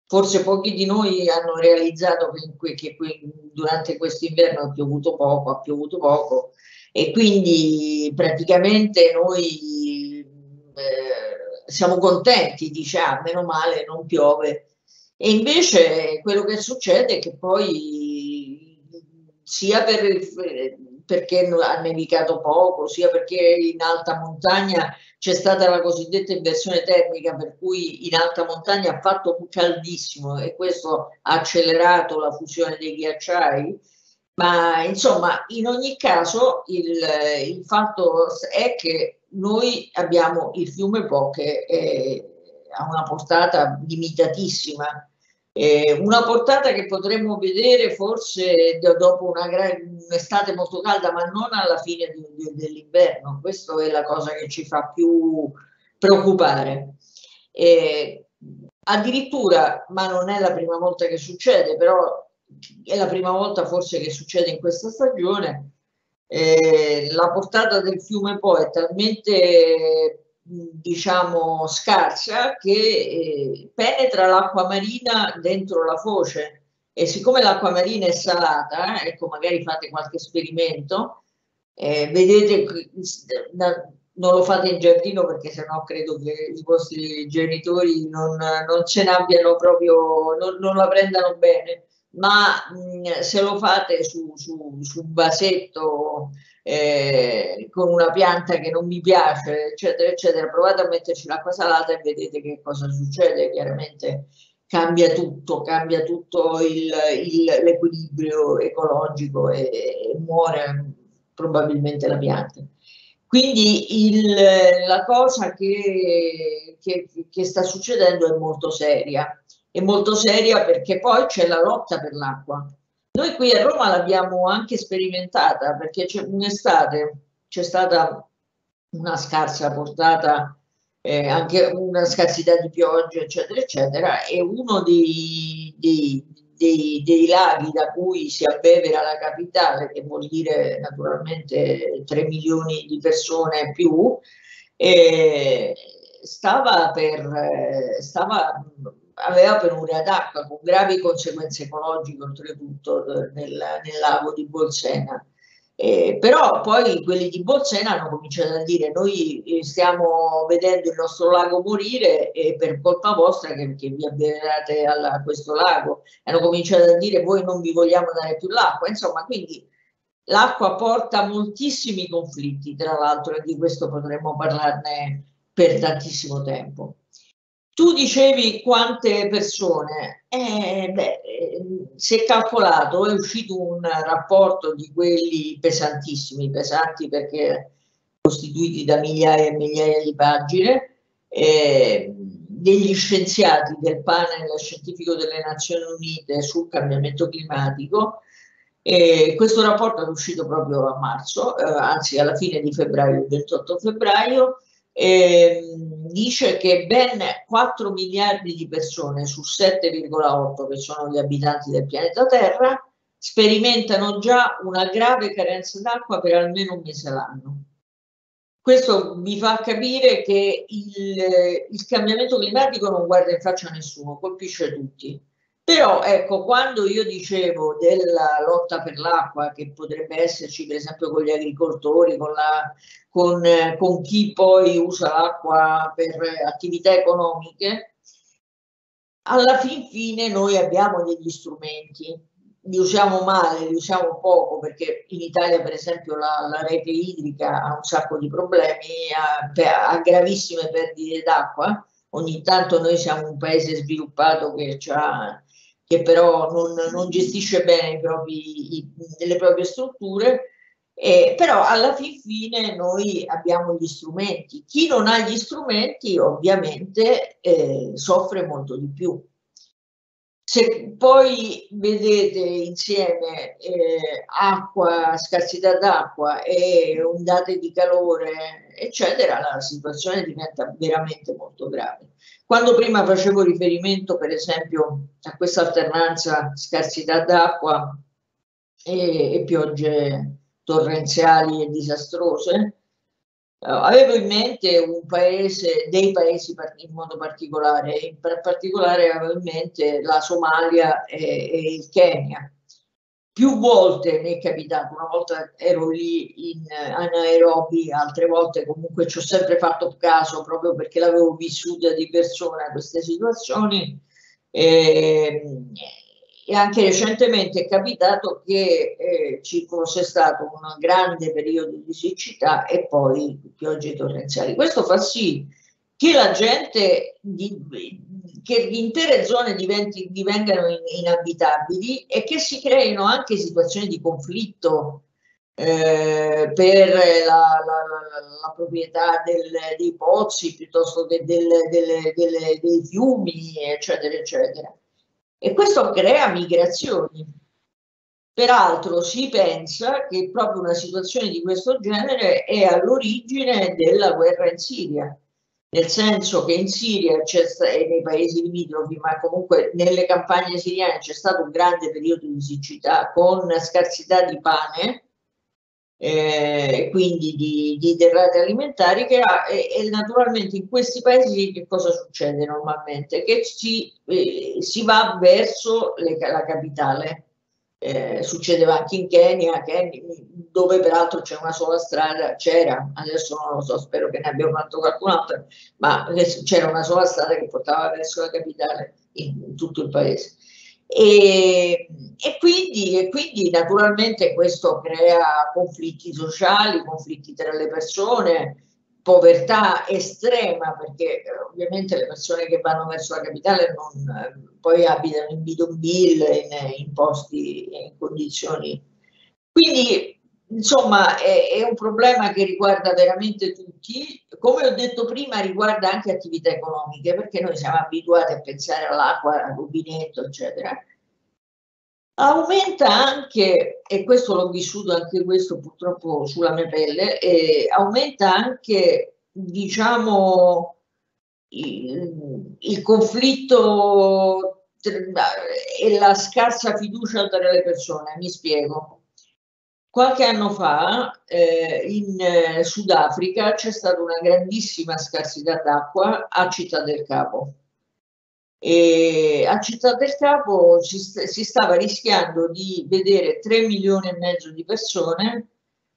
Forse pochi di noi hanno realizzato che durante questo inverno ha piovuto poco e quindi praticamente noi siamo contenti, diciamo, meno male, non piove. E invece quello che succede è che poi sia perché ha nevicato poco, sia perché in alta montagna c'è stata la cosiddetta inversione termica, per cui in alta montagna ha fatto caldissimo e questo ha accelerato la fusione dei ghiacciai. Ma insomma, in ogni caso, il fatto è che noi abbiamo il fiume Po che ha una portata limitatissima, una portata che potremmo vedere forse dopo un'estate molto calda, ma non alla fine dell'inverno. Questa è la cosa che ci fa più preoccupare. Eh, Addirittura, ma non è la prima volta che succede, però è la prima volta forse che succede in questa stagione, la portata del fiume Po è talmente diciamo scarsa che penetra l'acqua marina dentro la foce e siccome l'acqua marina è salata, ecco magari fate qualche esperimento, vedete, non lo fate in giardino perché sennò credo che i vostri genitori non ce ne abbiano proprio, non la prendano bene, ma se lo fate su un vasetto con una pianta che non mi piace, eccetera, eccetera, provate a metterci l'acqua salata e vedete che cosa succede. Chiaramente cambia tutto l'equilibrio ecologico e muore probabilmente la pianta. Quindi la cosa che sta succedendo è molto seria perché poi c'è la lotta per l'acqua. Noi qui a Roma l'abbiamo anche sperimentata perché c'è un'estate, c'è stata una scarsa portata, anche una scarsità di pioggia, eccetera, eccetera, e uno dei laghi da cui si abbevera la capitale, che vuol dire naturalmente 3 milioni di persone più, eh, stava per, stava, aveva penuria d'acqua con gravi conseguenze ecologiche oltretutto nel lago di Bolsena. Però poi quelli di Bolsena hanno cominciato a dire noi stiamo vedendo il nostro lago morire e per colpa vostra che vi avvelenate a questo lago. Hanno cominciato a dire voi non vi vogliamo dare più l'acqua. Insomma, quindi l'acqua porta moltissimi conflitti, tra l'altro, e di questo potremmo parlarne per tantissimo tempo. Tu dicevi quante persone, si è calcolato, è uscito un rapporto di quelli pesantissimi, pesanti perché costituiti da migliaia e migliaia di pagine, degli scienziati del panel scientifico delle Nazioni Unite sul cambiamento climatico. Questo rapporto è uscito proprio a marzo, anzi alla fine di febbraio, il 28 febbraio, dice che ben 4 miliardi di persone su 7,8 che sono gli abitanti del pianeta Terra sperimentano già una grave carenza d'acqua per almeno un mese l'anno. Questo mi fa capire che il cambiamento climatico non guarda in faccia a nessuno, colpisce tutti. Però ecco, quando io dicevo della lotta per l'acqua, che potrebbe esserci per esempio con gli agricoltori, con chi poi usa l'acqua per attività economiche, alla fin fine noi abbiamo degli strumenti, li usiamo male, li usiamo poco perché in Italia per esempio la rete idrica ha un sacco di problemi, ha gravissime perdite d'acqua, ogni tanto noi siamo un paese sviluppato che però non gestisce bene le proprie strutture. Però alla fin fine noi abbiamo gli strumenti. Chi non ha gli strumenti ovviamente soffre molto di più. Se poi vedete insieme acqua, scarsità d'acqua e ondate di calore, eccetera, la situazione diventa veramente molto grave. Quando prima facevo riferimento, per esempio, a questa alternanza scarsità d'acqua e piogge torrenziali e disastrose, Avevo in mente un paese, dei paesi in modo particolare, in particolare avevo in mente la Somalia e il Kenya. Più volte mi è capitato, una volta ero lì a Nairobi, altre volte comunque ci ho sempre fatto caso proprio perché l'avevo vissuta di persona queste situazioni. E, e anche recentemente è capitato che ci fosse stato un grande periodo di siccità e poi piogge torrenziali. Questo fa sì che la gente, che intere zone divengano inabitabili e che si creino anche situazioni di conflitto per la proprietà dei pozzi piuttosto che dei fiumi, eccetera, eccetera. E questo crea migrazioni. Peraltro si pensa che proprio una situazione di questo genere è all'origine della guerra in Siria, nel senso che in Siria e nei paesi limitrofi, ma comunque nelle campagne siriane c'è stato un grande periodo di siccità con scarsità di pane, quindi di derrate alimentari, e naturalmente in questi paesi che cosa succede normalmente? Che si va verso la capitale. Succedeva anche in Kenya, dove peraltro c'è una sola strada, c'era, adesso non lo so, spero che ne abbiamo fatto qualcun'altra, ma c'era una sola strada che portava verso la capitale in tutto il paese. E quindi naturalmente questo crea conflitti sociali, conflitti tra le persone, povertà estrema, perché ovviamente le persone che vanno verso la capitale poi abitano in bidonville, in posti, in condizioni. Quindi, insomma, è un problema che riguarda veramente tutti. Come ho detto prima, riguarda anche attività economiche, perché noi siamo abituati a pensare all'acqua, al rubinetto, eccetera. Aumenta anche, e questo l'ho vissuto anche questo purtroppo sulla mia pelle, aumenta anche, diciamo, il conflitto e la scarsa fiducia tra le persone. Mi spiego. Qualche anno fa in Sudafrica c'è stata una grandissima scarsità d'acqua a Città del Capo. E a Città del Capo si stava rischiando di vedere 3 milioni e mezzo di persone,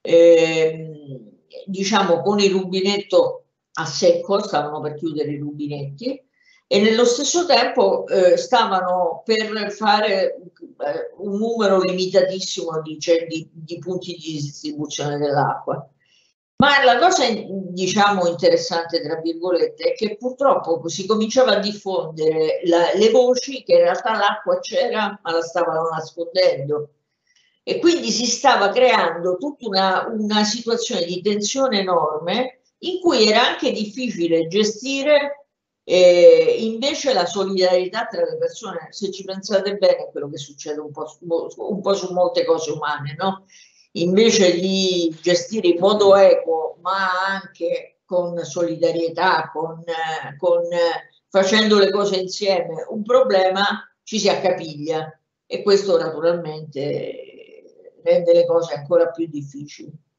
diciamo con il rubinetto a secco, stavano per chiudere i rubinetti e nello stesso tempo stavano per fare un numero limitatissimo di punti di distribuzione dell'acqua. Ma la cosa, diciamo, interessante, tra virgolette, è che purtroppo si cominciava a diffondere le voci che in realtà l'acqua c'era, ma la stavano nascondendo. E quindi si stava creando tutta una situazione di tensione enorme in cui era anche difficile gestire invece la solidarietà tra le persone. Se ci pensate bene, è quello che succede un po' su molte cose umane, no? Invece di gestire in modo equo, ma anche con solidarietà, facendo le cose insieme, un problema ci si accapiglia e questo naturalmente rende le cose ancora più difficili.